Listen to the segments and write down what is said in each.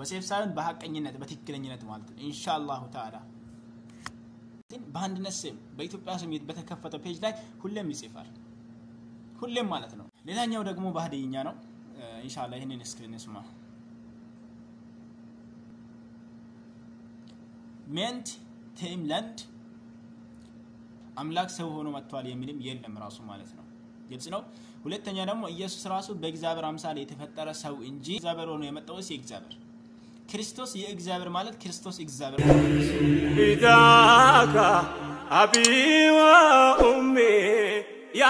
በሰይፍ ሳይሆን በሐቀኝነት በትክክለኛነት ማለት ነው ኢንሻአላህ ተዓላ በአንድነት ስም በኢትዮጵያ ስም በተከፈተው ፔጅ ላይ ሁሌም ይጽፋል ሁሌም ማለት ነው ሌላኛው ደግሞ በሀዲይኛ ነው ኢንሻአላህ ይሄንን እስክሪን እንስማ ሜንት ቴምላንድ አምላክ ሰው ሆኖ መጥቷል የሚልም የለም ራሱ ማለት ነው ግልጽ ነው ሁለተኛ ደግሞ ኢየሱስ ራሱ በእግዚአብሔር አምሳል የተፈጠረ ሰው እንጂ እግዚአብሔር ሆኖ የመጣው የእግዚአብሔር ክርስቶስ የእግዚአብሔር ማለት ክርስቶስ እግዚአብሔር ፊዳካ አቢ ወኡሚ ያ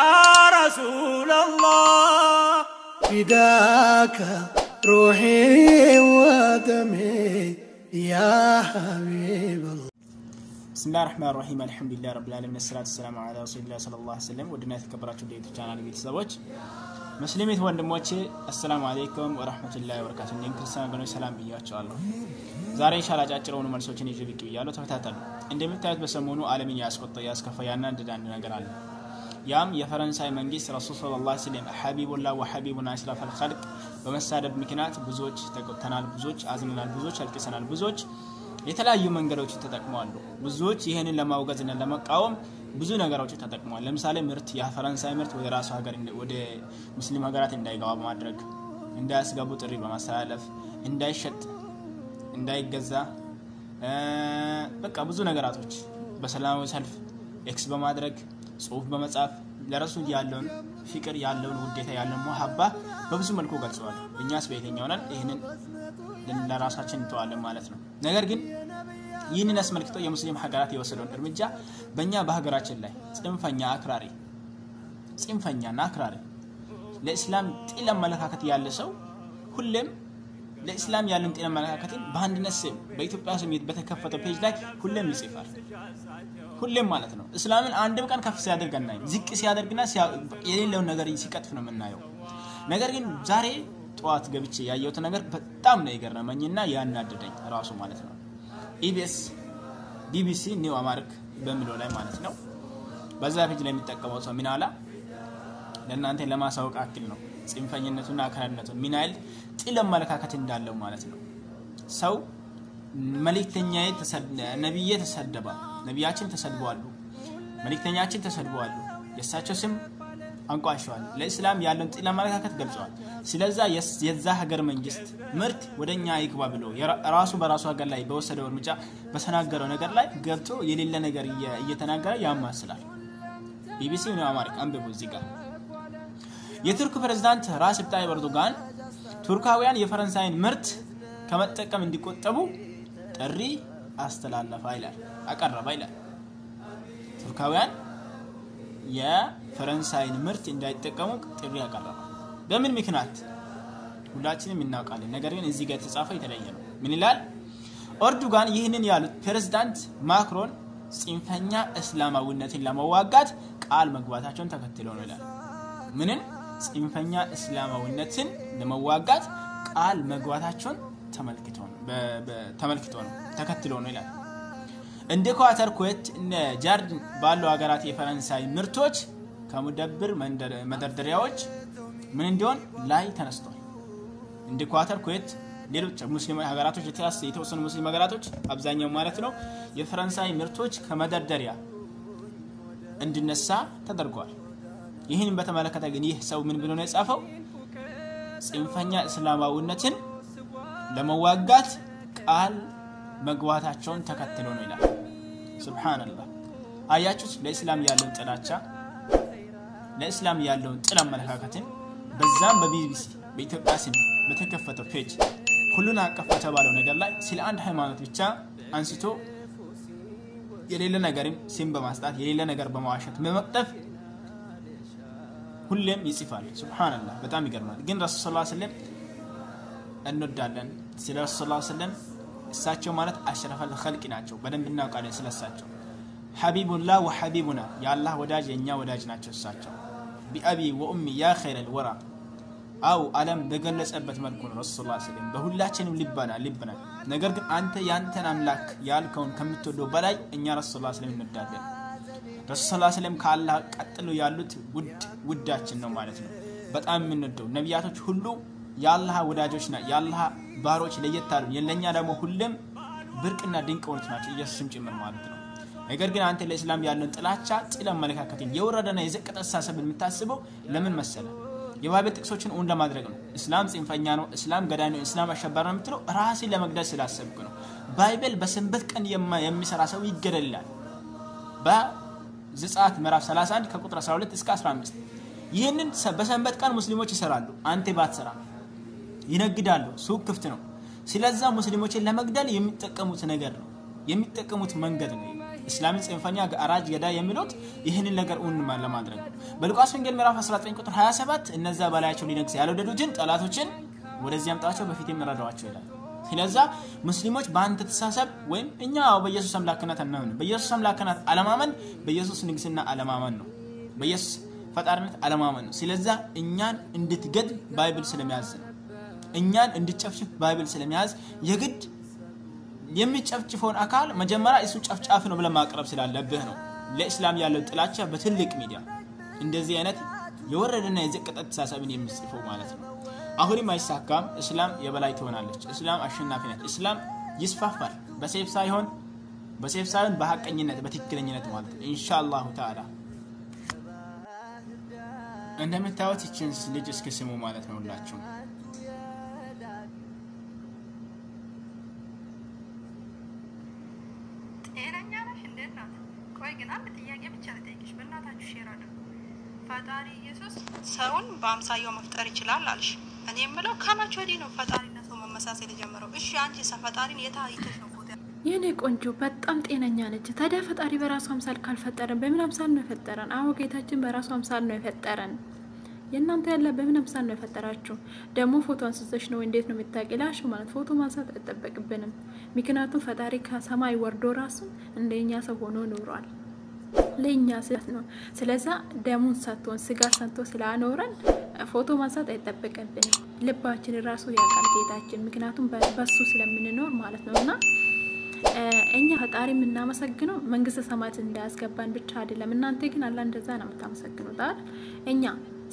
ረሱላላህ ፊዳካ ሩሂ ወደሚ ያ ሐቢበላህ بسم الله الرحمن الرحيم الحمد لله رب العالمين الصلاه والسلام على رسول الله صلى الله عليه وسلم ودنا ተከበራችሁ ዴት ቻናል ቤተሰቦች ሙስሊሚት ወንድሞቼ አሰላሙ አለይኩም ወራህመቱላሂ ወበረካቱሁ እንዴት ክርስቲያን ወገኖች ሰላም ብያችኋለሁ ዛሬ ኢንሻአላህ አጫጭረውን መልሶችን ይዤ ብቅ ብያለሁ ተከታተሉ እንደምታዩት በሰሞኑ ዓለምን ያስከፋያና እንደዳን ነገር አለ ያም የፈረንሳይ መንግስት ረሱል ሰለላሁ ዐለይሂ ወሰለም ሐቢቡላህ ወሐቢቡና አሽራፈል ኸልቅ በመሳደብ ምክንያት ብዙዎች ተቆጥተናል ብዙዎች አዝነናል ብዙዎች አልቅሰናል ብዙዎች የተለያዩ መንገዶች ተጠቅመዋል ብዙዎች ይሄንን ለማውገዝና ለመቃወም ብዙ ነገሮች ተጠቅመዋል ለምሳሌ ምርት የፈረንሳይ ምርት ወደ ራሱ ሀገር ወደ ሙስሊም ሀገራት እንዳይገባ ማድረግ እንዳያስገቡ ጥሪ በማስተላለፍ እንዳይሸጥ እንዳይገዛ በቃ ብዙ ነገራቶች በሰላማዊ ሰልፍ ኤክስ በማድረግ ጽሁፍ በመጻፍ ለረሱል ያለውን ፍቅር ያለውን ውዴታ ያለውን መሐባ በብዙ መልኩ ገልጸዋል እኛስ በየትኛው ነን ይሄንን ለራሳችን እንተዋለን ማለት ነው ነገር ግን ይህንን አስመልክቶ የሙስሊም ሀገራት የወሰደውን እርምጃ በእኛ በሀገራችን ላይ ጽንፈኛና አክራሪ ለእስላም ጤና አመለካከት ያለ ሰው ሁሌም ለእስላም ያለን ጤና አመለካከትን በአንድነት ስም በኢትዮጵያ ስም በተከፈተው ፔጅ ላይ ሁሌም ይጽፋል ሁሌም ማለት ነው እስላምን አንድም ቀን ከፍ ሲያደርግና ዝቅ ሲያደርግና የሌለውን ነገር ሲቀጥፍ ነው የምናየው ነገር ግን ዛሬ ጧት ገብቼ ያየሁት ነገር በጣም ነው የገረመኝና ያናደደኝ ራሱ ማለት ነው ኢቢኤስ ቢቢሲ ኒው አማርክ በሚለው ላይ ማለት ነው በዛ ፔጅ ላይ የሚጠቀመው ሰው ሚናላ ለእናንተ ለማሳወቅ አክል ነው ጽንፈኝነቱና አክራሪነቱ ሚናል ጥለ መለካከት እንዳለው ማለት ነው ሰው መልእክተኛዬ ነብዬ ተሰደባ ነብያችን ተሰድበዋል መልእክተኛችን ተሰድበዋል የሳቸው ስም አንቋሽዋል ለእስላም ያለውን ጥለ መለካከት ገልጸዋል ስለዚህ የዛ ሀገር መንግስት ምርት ወደኛ ይግባ ብሎ ራሱ በራሱ ሀገር ላይ በወሰደው እርምጃ በሰናገረው ነገር ላይ ገብቶ የሌለ ነገር እየተናገረ ያማስላል ቢቢሲ ነው አማርክ አንብቡ እዚህ ጋር የቱርክ ፕሬዝዳንት ራሲብ ታይብ ኤርዶጋን ቱርካውያን የፈረንሳይን ምርት ከመጠቀም እንዲቆጠቡ ጥሪ አስተላለፈ ይላል አቀረበ ይላል ቱርካውያን የፈረንሳይን ምርት እንዳይጠቀሙ ጥሪ አቀረበ በምን ምክንያት ሁላችንም እናውቃለን ነገር ግን እዚህ ጋር ተጻፈው የተለየ ነው ምን ይላል ኤርዶጋን ይህንን ያሉት ፕሬዝዳንት ማክሮን ጽንፈኛ እስላማዊነትን ለመዋጋት ቃል መግባታቸውን ተከትለው ነው ይላል ምንን ጽንፈኛ እስላማዊነትን ለመዋጋት ቃል መግባታቸውን ተከትለው ነው ይላል እንደ ኳተር ኩዌት እነ ጃርድ ባለው ሀገራት የፈረንሳይ ምርቶች ከመደብር መደርደሪያዎች ምን እንዲሆን ላይ ተነስቷል እንደ ኳተር ኩዌት ሌሎች ሙስሊም ሀገራቶች የተወሰኑ ሙስሊም ሀገራቶች አብዛኛው ማለት ነው የፈረንሳይ ምርቶች ከመደርደሪያ እንድነሳ ተደርጓል ይሄንን በተመለከተ ግን ይህ ሰው ምን ብሎ ነው የጻፈው ጽንፈኛ እስላማዊነትን ለመዋጋት ቃል መግባታቸውን ተከትለው ነው ይላል ሱብሃንአላህ አያችሁት ለእስላም ያለውን ጥላቻ ለእስላም ያለውን ጥላ አመለካከትን በዛም በቢቢሲ በኢትዮጵያ ስም በተከፈተው ፔጅ ሁሉን አቀፍ ተባለው ነገር ላይ ስለ አንድ ሃይማኖት ብቻ አንስቶ የሌለ ነገርን ስም በማስጣት የሌለ ነገር በማዋሸት በመቅጠፍ ሁሌም ይጽፋል ሱብሃንአላህ በጣም ይገርማል ግን ረሱል ሰለላሁ ዐለይሂ ወሰለም እንወዳለን ስለ ረሱል ሰለላሁ ዐለይሂ ወሰለም እሳቸው ማለት አሽረፈል ኸልቅ ናቸው በደንብ እናውቃለን ስለሳቸው ሐቢቡላህ ወሐቢቡና ያላህ ወዳጅ የኛ ወዳጅ ናቸው እሳቸው ቢአቢ ወኡሚ ያ ኸይረል ወራ አው ዓለም በገለጸበት መልኩ ነው ረሱል ሰለላሁ ዐለይሂ ወሰለም በሁላችንም ልብና ነገር ግን አንተ ያንተን አምላክ ያልከውን ከምትወደው በላይ እኛ ረሱል ሰለላሁ ዐለይሂ ወሰለም እንወዳለን ረሱል ሰለላሁ ዐለይሂ ወሰለም ካላህ ቀጥሎ ያሉት ውዳችን ነው ማለት ነው በጣም የምንወደው ነብያቶች ሁሉ ያላህ ወዳጆችና ያላህ ባሮች ለየታሉ የለኛ ደግሞ ሁሉም ብርቅና ድንቅ ሆኑት ናቸው ኢየሱስም ጭምር ማለት ነው ነገር ግን አንተ ለእስላም ያለን ጥላቻ ጥላ መለካከትን የወረደና የዘቀጠ አሳሰብን የምታስበው ለምን መሰለ የባይብል ጥቅሶችን ኦን ለማድረግ ነው እስላም ጽንፈኛ ነው እስላም ገዳይ ነው እስላም አሸባሪ ነው የምትለው ራስን ለመግደል ስላሰብክ ነው ባይብል በሰንበት ቀን የሚሰራ ሰው ይገደላል በዘጸአት ምዕራፍ 31 ከቁጥር 12 እስከ 15 ይሄንን በሰንበት ቀን ሙስሊሞች ይሰራሉ አንተ ባትሰራ ይነግዳሉ ሱቅ ክፍት ነው ስለዚህ ሙስሊሞችን ለመግደል የሚጠቀሙት ነገር ነው የሚጠቀሙት መንገድ ነው እስላምን ጽንፈኛ አራጅ ገዳይ የሚሉት ይሄንን ነገር ኡን ለማድረግ በሉቃስ ወንጌል ምዕራፍ 19 ቁጥር 27 እነዛ በላያቸው ሊነግስ ያልወደዱትን ጠላቶችን ወደዚህ አምጣቸው በፊት የሚረዳዋቸው ይላል ስለዚህ ሙስሊሞች በአንተ ተሳሰብ ወይም እኛ በኢየሱስ አምላክነት እናምን በኢየሱስ አምላክነት አለማመን በኢየሱስ ንግስና አለማመን ነው በኢየሱስ ፈጣሪነት አለማመን ነው ስለዚህ እኛን እንድትገድል ባይብል ስለሚያዝ እኛን እንድትጨፍጭፍ ባይብል ስለሚያዝ የግድ የሚጨፍጭፈውን አካል መጀመሪያ እሱ ጨፍጫፍ ነው ብለን ማቅረብ ስላለብህ ነው ለእስላም ያለው ጥላቻ በትልቅ ሚዲያ እንደዚህ አይነት የወረደና የዘቀጠ ተሳሰብን የሚጽፈው ማለት ነው አሁንም አይሳካም እስላም የበላይ ትሆናለች እስላም አሸናፊ ነች እስላም ይስፋፋል በሰይፍ ሳይሆን በሐቀኝነት በትክክለኛነት ማለት ኢንሻአላህ ተዓላ እንደምታዩት እቺን ልጅ እስከ ስሙ ማለት ነው ሁላችሁ ፈጣሪ ኢየሱስ ሰውን በአምሳያው መፍጠር ይችላል አልሽ እኔ የምለው ከመቼ ወዲህ ነው ፈጣሪና ሰው መመሳሰል የጀመረው እሺ አንቺ ፈጣሪን የታይተሽ ነው የኔ ቆንጆ በጣም ጤነኛ ነች ታዲያ ፈጣሪ በራሱ አምሳል ካልፈጠረን በምን አምሳል ነው የፈጠረን አዎ ጌታችን በራሱ አምሳል ነው የፈጠረን የእናንተ ያለ በምን አምሳል ነው የፈጠራችሁ ደግሞ ፎቶ አንስተሽ ነው እንዴት ነው የምታቀላሽ ማለት ፎቶ ማንሳት አይጠበቅብንም ምክንያቱም ፈጣሪ ከሰማይ ወርዶ ራሱ እንደኛ ሰው ሆኖ ኖሯል ለኛ ነው ስለዚህ ደሙን ሰጥቶን ስጋ ሰጥቶ ስላኖረን ፎቶ ማንሳት አይጠበቅብንም ልባችን ራሱ ያቃል ጌታችን ምክንያቱም በሱ ስለምንኖር ማለት ነውና እኛ ፈጣሪ ምናመሰግነው መንግስተ ሰማያት እንዳያስገባን ብቻ አይደለም እናንተ ግን አላህ እንደዛ ነው የምታመሰግኑት አይደል እኛ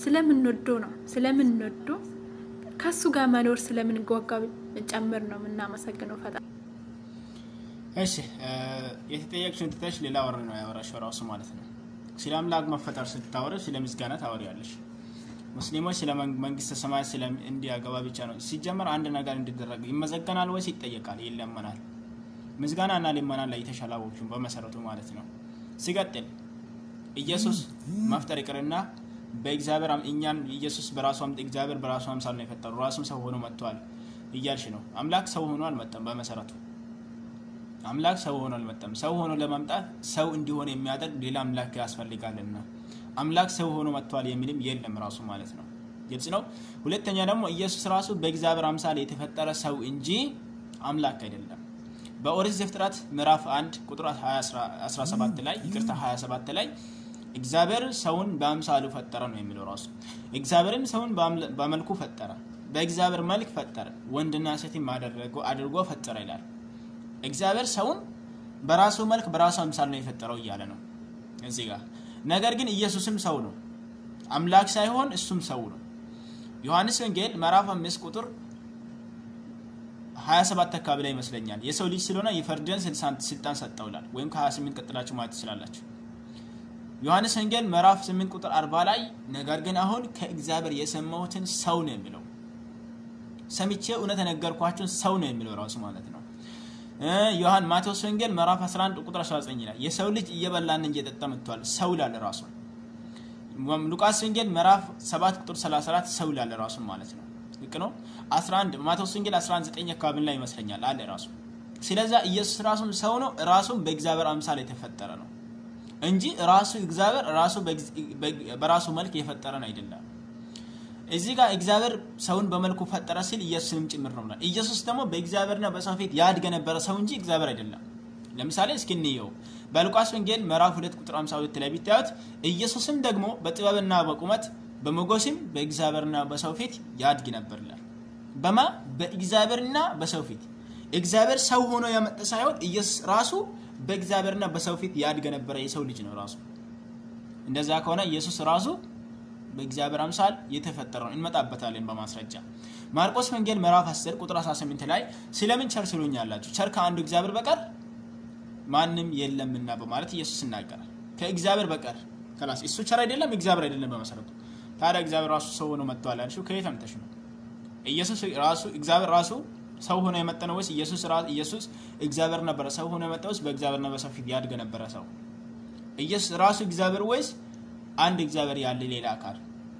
ስለምንወዶ ከሱ ጋር መኖር ስለምንጓጓው ጨምር ነው ምናመሰግነው ፈጣሪ እሺ የተጠየቅሽን ተተሽ ሌላ ወር ነው ያወራሽ ራሱ ማለት ነው ስለ አምላክ መፈጠር ስታወራ ስለ ምስጋና ታወሪያለሽ ሙስሊሞች ስለ መንግስተ ሰማያት ስለ እንዲያገባ ብቻ ነው ሲጀመር አንድ ነገር እንዲደረግ ይመዘገናል ወይስ ይጠየቃል ይለመናል ምስጋናና ሊማና ላይ ተሻላዎቹን በመሰረቱ ማለት ነው ሲቀጥል ኢየሱስ መፍጠር ይቅርና በእግዚአብሔር እኛን ኢየሱስ በራሱ እግዚአብሔር በራሱ አምሳል ነው የፈጠረው ራሱም ሰው ሆኖ መጥቷል ይያልሽ ነው አምላክ ሰው ሆኖ አልመጣም በመሰረቱ አምላክ ሰው ሆኖ አልመጣም ሰው ሆኖ ለማምጣት ሰው እንዲሆን የሚያደርግ ሌላ አምላክ ያስፈልጋልና አምላክ ሰው ሆኖ መጥቷል የሚልም የለም ራሱ ማለት ነው ግልጽ ነው ሁለተኛ ደግሞ ኢየሱስ ራሱ በእግዚአብሔር አምሳል የተፈጠረ ሰው እንጂ አምላክ አይደለም በኦሪት ዘፍጥረት ምዕራፍ 1 ቁጥር 17 ላይ ይቅርታ 27 ላይ እግዚአብሔር ሰውን በአምሳሉ ፈጠረ ነው የሚለው ራሱ እግዚአብሔርም ሰውን በመልኩ ፈጠረ በእግዚአብሔር መልክ ፈጠረ ወንድና ሴትም አድርጎ ፈጠረ ይላል እግዚአብሔር ሰውን በራሱ መልክ በራሱ አምሳል ነው የፈጠረው ይያለ ነው እዚህ ጋር ነገር ግን ኢየሱስም ሰው ነው አምላክ ሳይሆን እሱም ሰው ነው ዮሐንስ ወንጌል ምዕራፍ 5 ቁጥር 27 አካባቢ ላይ ይመስለኛል የሰው ልጅ ስለሆነ ይፈርደን ስልጣን ሰጠውላል ወይም ከ28 ቀጥላችሁ ማለት ትችላላችሁ ዮሐንስ ወንጌል ምዕራፍ 8 ቁጥር 40 ላይ ነገር ግን አሁን ከእግዚአብሔር የሰማሁትን ሰው ነው የሚለው ሰምቼ እውነት ነገርኳችሁ ሰው ነው የሚለው ራሱ ማለት ነው ዮሐን ማቴዎስ ወንጌል ምዕራፍ 11 ቁጥር 19 ላይ የሰው ልጅ እየበላን እየጠጣ መጥቷል ሰው ይላል ራሱ ሉቃስ ወንጌል ምዕራፍ 7 ቁጥር 34 ሰው ይላል ራሱ ማለት ነው ልክ ነው 11 ማቴዎስ ወንጌል 19 አካባቢ ላይ ይመስለኛል አለ ራሱ ስለዚህ ኢየሱስ ራሱ ሰው ነው ራሱ በእግዚአብሔር አምሳል የተፈጠረ ነው እንጂ ራሱ እግዚአብሔር ራሱ በራሱ መልክ የፈጠረን አይደለም እዚህ ጋር እግዚአብሔር ሰውን በመልኩ ፈጠረ ሲል ኢየሱስንም ጭምር ነው ኢየሱስ ደግሞ በእግዚአብሔርና በሰው ፊት ያድገ ነበር ሰው እንጂ እግዚአብሔር አይደለም ለምሳሌ እስኪንየው በሉቃስ ወንጌል ምዕራፍ 2 ቁጥር 52 ላይ ቢታዩት ኢየሱስም ደግሞ በጥበብና በቁመት በመጎስም በእግዚአብሔርና በሰው ፊት ያድግ ነበር ይላል በእግዚአብሔርና በሰው ፊት እግዚአብሔር ሰው ሆኖ ያመጣ ሳይሆን ኢየሱስ ራሱ በእግዚአብሔርና በሰው ፊት ያድግ ነበር የሰው ልጅ ነው ራሱ እንደዛ ከሆነ ኢየሱስ ራሱ በእግዚአብሔር አምሳል የተፈጠረው እንመጣበታለን በማስረጃ ማርቆስ ወንጌል ምዕራፍ 10 ቁጥር 18 ላይ ስለምን ቸር ትሉኛላችሁ ቸር ከአንዱ እግዚአብሔር በቀር ማንም የለምና በማለት ኢየሱስ ይናገራል ከእግዚአብሔር በቀር ከላስ እሱ ቸር አይደለም እግዚአብሔር አይደለም በመሰረቱ ታዲያ እግዚአብሔር ራሱ ሰው ሆኖ መጥቷል አልሽው ከየት አምጥተሽ ነው ኢየሱስ ራሱ እግዚአብሔር ራሱ ሰው ሆኖ የመጣው ወይስ ኢየሱስ እግዚአብሔር ነበር ሰው ሆኖ የመጣው ወይስ በእግዚአብሔር ነበር ሰው ፊት ያድገ ነበር ሰው ኢየሱስ ራሱ እግዚአብሔር ወይስ አንድ እግዚአብሔር ያለ ሌላ አካል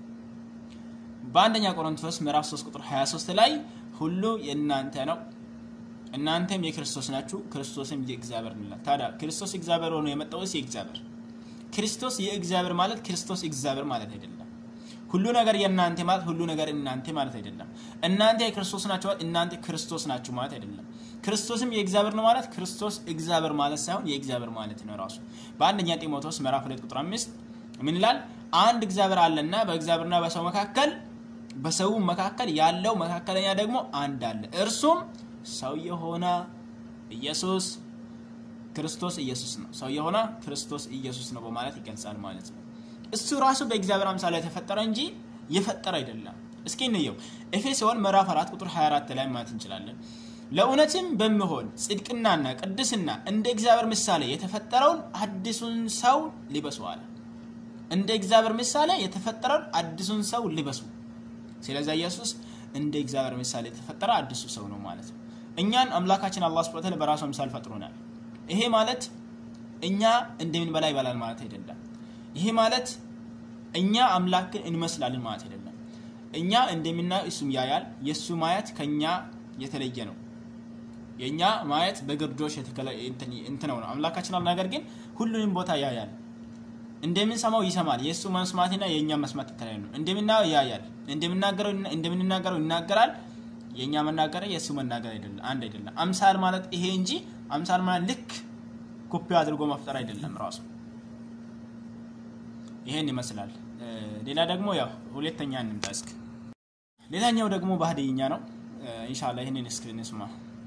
በአንደኛ ቆሮንቶስ ምዕራፍ 3 ቁጥር 23 ላይ ሁሉ የእናንተ ነው እናንተም የክርስቶስ ናችሁ ክርስቶስም የእግዚአብሔር ነው ታዲያ ክርስቶስ እግዚአብሔር ሆኖ የመጣው ወይስ የእግዚአብሔር ክርስቶስ የእግዚአብሔር ማለት ክርስቶስ እግዚአብሔር ማለት አይደለም ሁሉ ነገር የእናንተ ማለት ሁሉ ነገር እናንተ ማለት አይደለም እናንተ የክርስቶስ ናችሁ እናንተ ክርስቶስ ናችሁ ማለት አይደለም ክርስቶስም የእግዚአብሔር ነው ማለት ክርስቶስ እግዚአብሔር ማለት ሳይሆን የእግዚአብሔር ማለት ነው ራሱ በአንደኛ ጢሞቴዎስ ምዕራፍ 2 ቁጥር 5 ምን ይላል አንድ እግዚአብሔር አለና በእግዚአብሔርና በሰው መካከል ያለው መካከለኛ ደግሞ አንድ አለ እርሱም ሰው የሆነ ኢየሱስ ክርስቶስ ኢየሱስ ነው ሰው የሆነ ክርስቶስ ኢየሱስ ነው በማለት ይገልጻል ማለት ነው እሱ ራሱ በእግዚአብሔር አምሳል ላይ ተፈጠረ እንጂ የፈጠረ አይደለም እስኪ እንየው ኤፌሶን ምዕራፍ 4 ቁጥር 24 ላይ ማለት እንችላለን ለኡነትም በመሆን ጽድቅናና ቅድስና እንደ እግዚአብሔር ምሳሌ የተፈጠረውን አዲሱን ሰው ሊበሱ አለ እንደ እግዚአብሔር ምሳሌ የተፈጠረውን አዲሱን ሰው ሊበሱ ስለዚህ ኢየሱስ እንደ እግዚአብሔር ምሳሌ የተፈጠረ አዲሱ ሰው ነው ማለት ነው እኛን አምላካችን አላህ Subhanahu Wa Ta'ala በራሱ ምሳሌ ፈጥሮናል ይሄ ማለት እኛ እንደምን በላይ ባላል ማለት አይደለም ይሄ ማለት እኛ አምላክን እንመስላለን ማለት አይደለም እኛ እንደምናየው እሱም ያያል የሱ ማየት ከኛ የተለየ ነው የኛ ማየት በግርዶሽ የተከለ እንትን ነው አምላካችን ነገር ግን ሁሉንም ቦታ ያያል እንደምንሰማው ይሰማል የሱ መስማትና የኛ መስማት ተለያየ ነው እንደምናየው ያያል እንደምንናገረው ይናገራል የኛ መናገር የሱ መናገር አይደለም አንድ አይደለም አምሳል ማለት ይሄ እንጂ አምሳል ማለት ልክ ኮፒ አድርጎ መፍጠር አይደለም ራሱ ይሄን ይመስላል ሌላ ደግሞ ያው ሁለተኛ እንምጣስክ ሌላኛው ደግሞ ባህዲኛ ነው ኢንሻአላህ ይሄንን ስክሪን እንስማ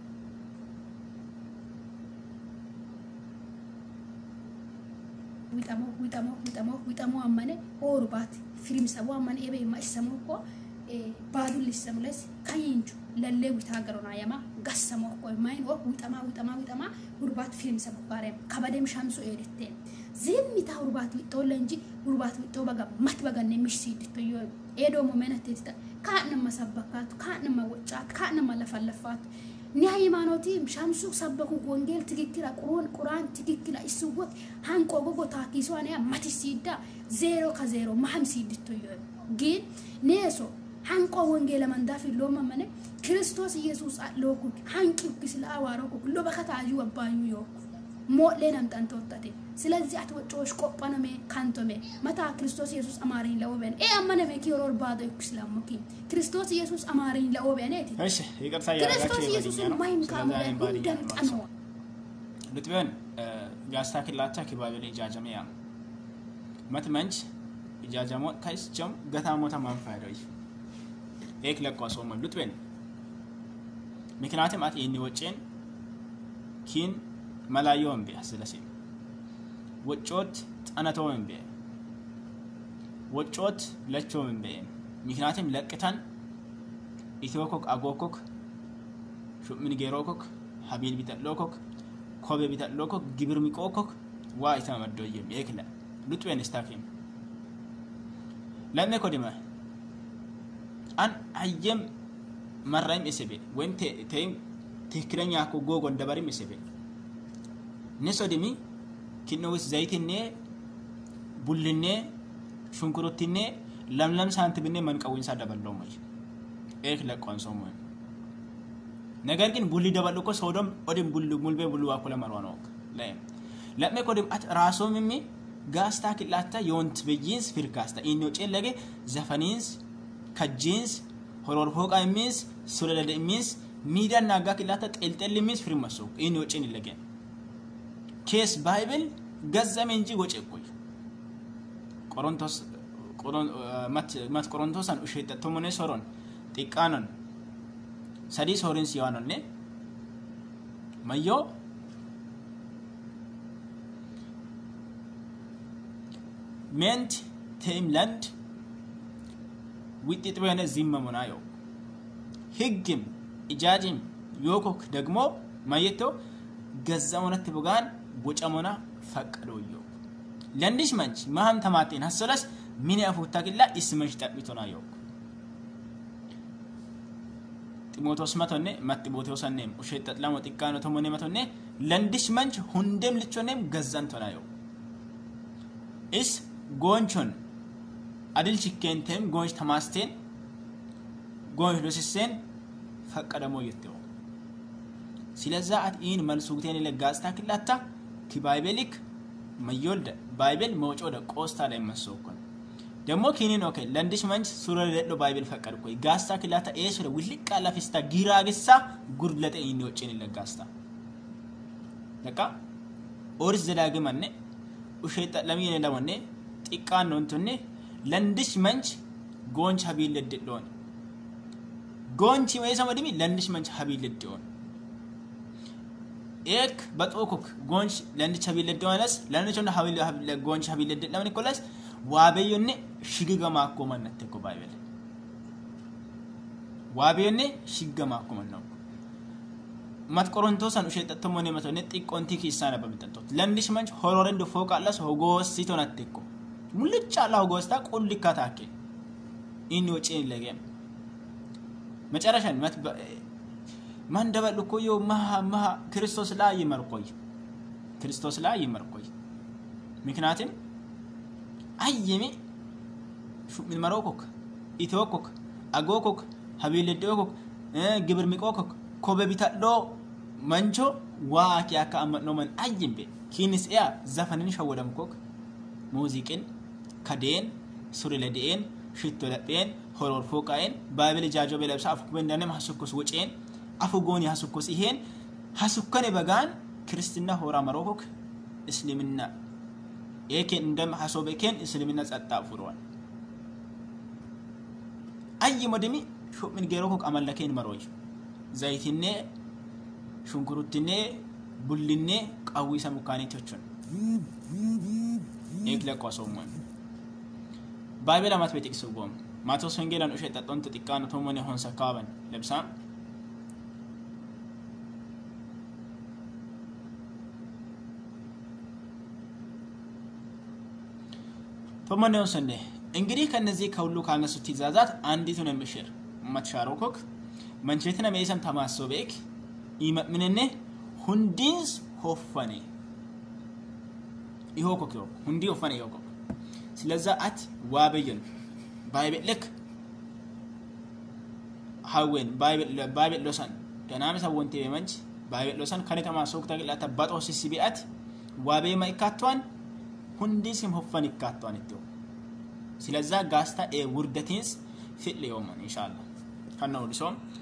ዊጣሞ አማኔ ኦርባት ፊልም ሰው አማኔ ኤቤ ማይሰሙ እኮ ባዱ ሊሰምለስ ካይንቹ ለለ ዊታገሩና ያማ ጋሰሙ እኮ ማይን ዊጣማ ኡርባት ፊልም ሰው ባሬ ከበደም ሻምሱ ኤዲቴ ዝምታ ኡርባት ዊጦለ እንጂ ኡርባት ዊጦ በጋ ማትበጋነ ምሽሲድቶ ኤዶ ሞመነት ተታ ካነ መሰበካት ካነ መወጫት ካነ መለፈለፋት ኒሃይማኖቲ ሻምሱ ሰበኩ ወንጌል ትክክል ቁርአን ትክክል አይስወት ሃንቆ ጎጎ ታኪሷን ያ ማትሲዳ 0 ከ0 ማህም ሲድቶ ግን ኔሶ ሃንቆ ወንጌል መንዳፍ ሎማመነ ክርስቶስ ኢየሱስ አሎኩ ሃንቂ ክስላ አዋራኩ ሎበከታዩ ወባዩ ዮ ሞሌናም ታንተውጣቴ ስለዚህ አትወጮሽ ቆጳነሜ ካንቶሜ መታ ክርስቶስ ኢየሱስ አማሪን ለወበን አማነሜ ኪሮር ባዶ ክስላሙኪ ክርስቶስ ኢየሱስ አማሪን ለወበን እቲ እሺ ይቅርታ ያላችሁ ይበልኛል ማይም ካሙዳን እንደምጣኑ ልትበን ጋስታክላታ ከባቢል ኢጃጀሚያ መትመንች ኢጃጀሞ ካይስቸም ገታሞታ ማንፋይዶይ ኤክ ለቋሶም ልትበን ምክንያቱም አት ይኒ ወጪን ኪን መላዮን ቢያስለሲ ወጮት ጣናቶን ቢያ ወጮት ለቾን ቢያ ምክንያቱም ለቅታን ኢትዮኮክ አጎኮክ ሹምን ጌሮኮክ ሀቢል ቢተሎኮክ ኮቤ ቢተሎኮክ ግብር ሚቆኮክ ዋይታ መዶየም ኤክለ ሉጥዌን ስታፊም ለምን ኮዲማ አን አየም መራይም ኤሰቤ ወይም ተይም ትክክለኛ እኮ ጎጎ እንደበሪም ኤሰቤ ነሶዲሚ ኪኖስ ዘይትኔ ቡልኔ ሹንኩሩትኔ ለምለም ሳንቲብኔ መንቀውኝ ሳደበለው ማለት ኤክ ለቆንሶም ነገር ግን ቡሊ ደበልኮ ሶዶም ኦዲም ቡሉ ሙልቤ ቡሉ አኮለ ማርዋኖ ለምን ኮዲም አት ራሶም ሚ ጋስታ ክላታ ዮንት በጂንስ ፊርካስታ ኢኖ ጨለገ ዘፈኒንስ ከጂንስ ሆሮር ሆቃ ሚስ ሱለለ ሚስ ሚዳና ጋክላታ ጤልጤል ሚስ ፍሪማሶ ኢኖ ጨን ይለገ ኬስ ባይብል ገዘመ እንጂ ወጪ ቆይ ቆሮንቶስ ማት ቆሮንቶስን እሸጠቶ ሞኔ ሶሮን ጢቃነን ሰዲ ሶሪን ሲያኖነ ማዮ ሜንት ቴምላንድ ዊጥጥ በነ ዚመሙናዮ ህግም ኢጃጅም ዮኮክ ደግሞ ማየቶ ገዛውነት በጋን ወጨሞና ፈቀዶዮ ለንዲሽ መንች ማህም ተማቴን ሐሰለስ ምን ያፉታግላ እስመሽ ጠብቶና ዮ ጢሞቴዎስ መቶኔ ማጢሞቴዎስ አነም ኡሸጠት ላሞ ጥቃኖ ተሞኔ መቶኔ ለንዲሽ መንች ሁንደም ልቾኔም ገዛንቶና ዮ is gonchon adil chikentem gonch tamasten gonch losisen ፈቀደሞ ይተው ስለዛ አጥኢን መልሱግቴን ለጋስታ ክላታ ኪባይቤሊክ መዮልደ ባይቤል መውጮደ ቆስታ ላይ መስውኩን ደሞ ኪኒን ኦኬ ለንዲሽ መንች ሱረ ለዶ ባይቤል ፈቀድኩ ጋስታ ክላታ ኤስለ ውልቅ አላፊስታ ጊራግሳ ጉርለተ ይንወጭን ለጋስታ ለካ ኦርዝ ዘዳግመነ ኡሸይጣ ለሚኔ ለወኔ ጥቃን ነው እንተኔ ለንዲሽ መንች ጎንች ሀቢል ለድዶን ጎንች ወይሰመድሚ ለንዲሽ መንች ሀቢል ለድዶን ኤክ በጦኩክ ጎንች ለንዲሽ ሀቢል ለድዶንስ ለንዲሽ ሀቢል ጎንች ሀቢል ለድዶን ለምንኮላስ ዋበዮኔ ሽግገማ አቆመነት እኮ ባይበል ዋበዮኔ ሽግገማ አቆመን ነው ማትቆሮንቶስ አን ኡሸይጣ ሞኔ መቶኔ ጥቆንቲክ ይሳና በመጠንቶት ለንዲሽ መንች ሆሮረንዶ ፎቃላስ ሆጎስ ሲቶናትኮ ሙልጫ አላህ ጎስታ ቁልካታከ ኢኒ ወጪን ለገም መጨረሻን ማን ደበልኮ ዮ ማሃ ክርስቶስ ላይ ይመርቆይ ክርስቶስ ላይ ይመርቆይ ምክንያቱም አይየሚ ምን መሮኮክ ኢትዮኮክ አጎኮክ ሀቢል ደኮክ ግብር ሚቆኮክ ኮበቢታዶ መንቾ ዋኪ ያካመት ነው ማን አይምቤ ኪንስ ያ ዘፈንን ሸወደምኮክ ሙዚቅን ከዴን ሱሪ ለዴን ሽቶ ለዴን ሆሮር ፎቃይን ባይብል ጃጆ በለብሳ አፍኩ በእንደነ ማሱኩስ ወጪን አፉጎን ያሱኩስ ይሄን ሐሱከነ በጋን ክርስቲና ሆራ መሮኮክ እስልምና ኤኬን እንደም ሐሶበኬን እስልምና ጸጣ ፍሮን አይ ሞደሚ ሹምን ገሮኮክ አመለከን መሮጅ ዘይቲኔ ሹንኩሩትኔ ቡልኔ ቃዊሳ ሙካኔቶቹን ኤክለቆ ሶሞን ባይቤል አማት ቤት ይክሱጎም ማቴዎስ ወንጌላን ኡሸ ተጠንተ ጥቃኑ ተሞኔ ሆንሰ ካበን ለብሳ ተሞኔ ወሰነ እንግዲህ ከነዚህ ከሁሉ ካነሱ ትእዛዛት አንዲቱን የሚሽር ማትሻሮኮክ መንቸተና መይሰም ተማሶበክ ይመምነነ ሁንዲንስ ሆፈኔ ይሆኮክ ሁንዲ ሆፈኔ ይሆኮክ ስለዛ አት ዋበየን ባይቤል ለክ ሃዌን ባይቤል ሎሳን ከናም ሰወንቴ መንች ባይቤል ሎሳን ከኔ ተማሶክ ተግላታ ባጦስ ሲቢአት ዋበ ማይካቷን ሁንዲስም ሆፈን ይካቷን እቶ ስለዛ ጋስታ ውርደቲንስ ፊት ሊዮማን ኢንሻአላህ ከናው ዲሶም